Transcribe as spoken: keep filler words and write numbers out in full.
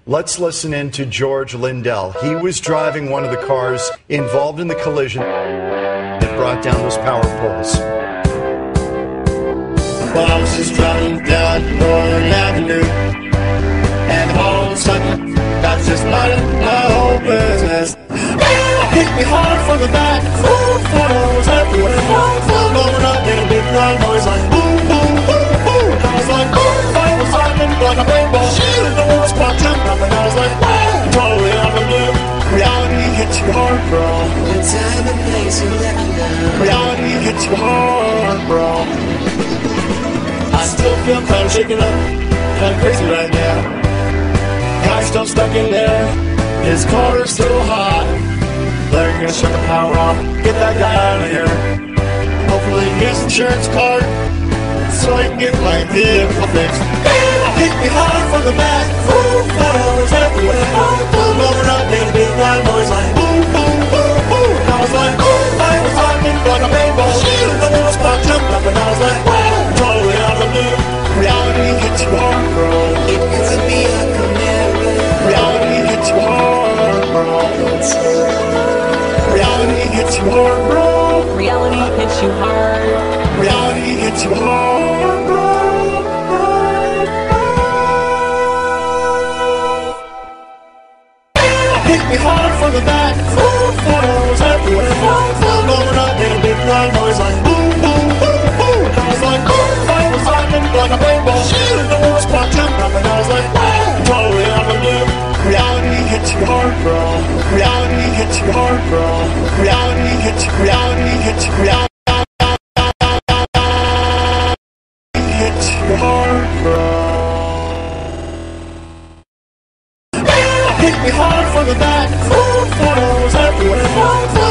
Let's listen in to George Lindell. He was driving one of the cars involved in the collision that brought down those power poles. Well, I was just driving down Northern Avenue, and all of a sudden, that's just my, my whole business. Hit me hard from the back, full photos everywhere, full blowing up in a big loud noise like boom, boom, boom, boom. I was like, boom, I was lightning like a rainbow, shooting the world's spot jumping up, and I was like, wow, totally out of the blue. Reality hits you hard, bro. The time and place you recognize. Reality hits you hard, bro. I still feel kind of shaken up, kind of crazy right now. Guy's still stuck in there, his car is still hot. They're gonna shut the power off, get that guy out of here. Hopefully his insurance card, so I can get my vehicle fixed. Hit me hard from the back, full photos everywhere. Boom, over up, made a big loud noise like boom, boom, boom, boom. I was like, boom, I was lightning like a rainbow. Shooting the little spot jumped up, and I was like, wow, totally out of the blue. Reality hits you hard, bro. It could be a Camaro. Reality hits you hard, bro. Reality hits you hard, bro. Reality hits you hard. Reality hits you hard, bro. Hit me hard from the back, full photos everywhere. Full blowing up, made a big loud noise like boom, boom, boom, boom. I was like, boom, I was lightning like a rainbow. Shooting the world's spot jumping up, and I was like, wow, totally out of the blue. Reality hits you hard, bro. Reality hits you hard, bro. Reality hits you, reality hits you, reality hits you hard, bro. Hit me hard from the back, full photos everywhere.